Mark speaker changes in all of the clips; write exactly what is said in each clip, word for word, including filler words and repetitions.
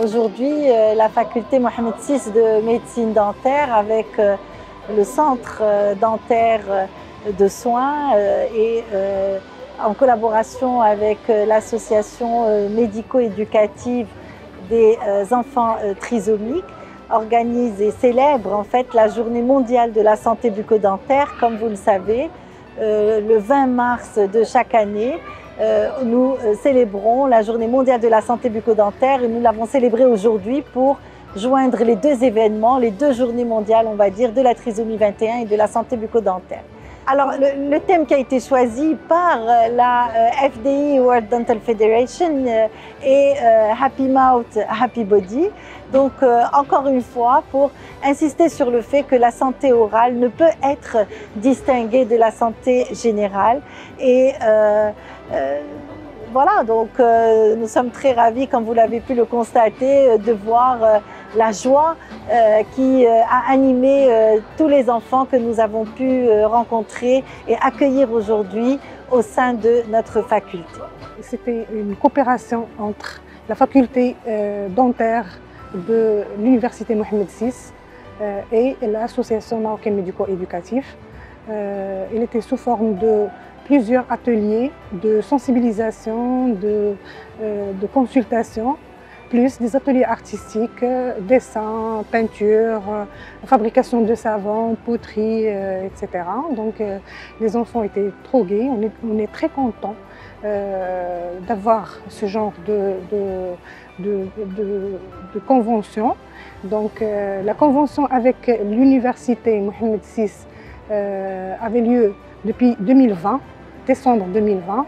Speaker 1: Aujourd'hui, euh, la faculté Mohamed six de médecine dentaire avec euh, le centre euh, dentaire de soins euh, et euh, en collaboration avec euh, l'association euh, médico-éducative des euh, enfants euh, trisomiques organise et célèbre en fait la journée mondiale de la santé bucco-dentaire, comme vous le savez, euh, le vingt mars de chaque année. Euh, nous euh, célébrons la journée mondiale de la santé bucco-dentaire et nous l'avons célébrée aujourd'hui pour joindre les deux événements, les deux journées mondiales, on va dire, de la trisomie vingt et un et de la santé bucco-dentaire. Alors, le, le thème qui a été choisi par la euh, F D I, World Dental Federation, euh, est euh, Happy Mouth, Happy Body. Donc, euh, encore une fois, pour insister sur le fait que la santé orale ne peut être distinguée de la santé générale. Et euh, euh, voilà, donc euh, nous sommes très ravis, comme vous l'avez pu le constater, de voir euh, la joie euh, qui euh, a animé euh, tous les enfants que nous avons pu euh, rencontrer et accueillir aujourd'hui au sein de notre faculté.
Speaker 2: C'était une coopération entre la faculté euh, dentaire de l'université Mohamed six euh, et l'association marocaine médico-éducative. Euh, il était sous forme de plusieurs ateliers de sensibilisation, de, euh, de consultation, plus des ateliers artistiques, dessin, peinture, fabrication de savon, poterie, euh, et cetera. Donc euh, les enfants étaient trop gais, on est, on est très contents euh, d'avoir ce genre de, de, de, de, de convention. Donc euh, la convention avec l'université Mohamed six euh, avait lieu depuis deux mille vingt, décembre deux mille vingt.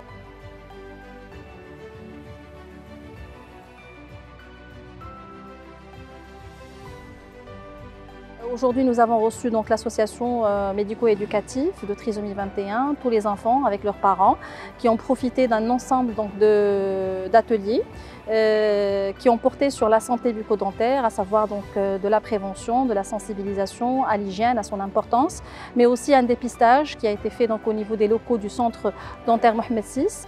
Speaker 3: Aujourd'hui, nous avons reçu l'association euh, médico-éducative de trisomie vingt et un, tous les enfants avec leurs parents, qui ont profité d'un ensemble d'ateliers euh, qui ont porté sur la santé bucco-dentaire, à savoir donc, euh, de la prévention, de la sensibilisation à l'hygiène, à son importance, mais aussi un dépistage qui a été fait donc, au niveau des locaux du centre dentaire Mohamed six.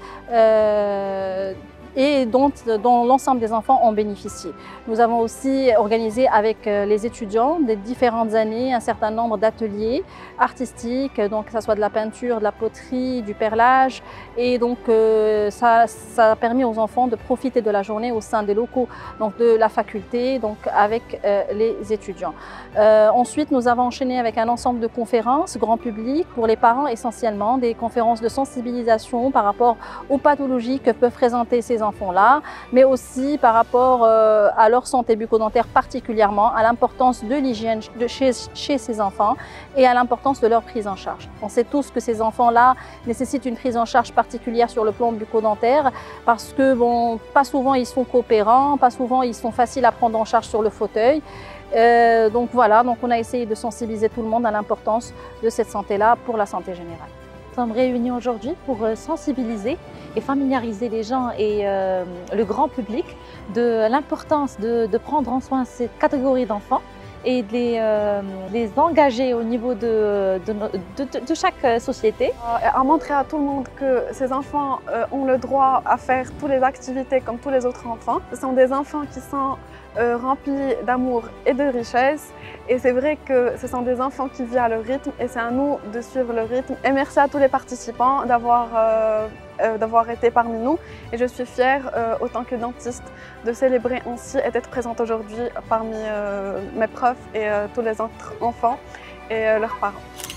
Speaker 3: Euh, et dont, dont l'ensemble des enfants ont bénéficié. Nous avons aussi organisé avec les étudiants des différentes années un certain nombre d'ateliers artistiques, donc que ce soit de la peinture, de la poterie, du perlage, et donc euh, ça, ça a permis aux enfants de profiter de la journée au sein des locaux donc de la faculté, donc avec euh, les étudiants. Euh, ensuite, nous avons enchaîné avec un ensemble de conférences grand public pour les parents essentiellement, des conférences de sensibilisation par rapport aux pathologies que peuvent présenter ces enfants-là, mais aussi par rapport euh, à leur santé bucco-dentaire particulièrement, à l'importance de l'hygiène chez, chez ces enfants et à l'importance de leur prise en charge. On sait tous que ces enfants-là nécessitent une prise en charge particulière sur le plan bucco-dentaire parce que bon, pas souvent ils sont coopérants, pas souvent ils sont faciles à prendre en charge sur le fauteuil. Euh, donc voilà, donc on a essayé de sensibiliser tout le monde à l'importance de cette santé-là pour la santé générale.
Speaker 4: Nous sommes réunis aujourd'hui pour sensibiliser et familiariser les gens et euh, le grand public de l'importance de, de prendre en soin cette catégorie d'enfants et de les, euh, les engager au niveau de, de, de, de chaque société.
Speaker 5: À montrer à tout le monde que ces enfants ont le droit à faire toutes les activités comme tous les autres enfants. Ce sont des enfants qui sont euh, remplis d'amour et de richesse. Et c'est vrai que ce sont des enfants qui vivent à leur rythme et c'est à nous de suivre le rythme. Et merci à tous les participants d'avoir euh, euh, d'avoir été parmi nous. Et je suis fière, euh, autant que dentiste, de célébrer ainsi et d'être présente aujourd'hui parmi euh, mes profs et euh, tous les autres enfants et euh, leurs parents.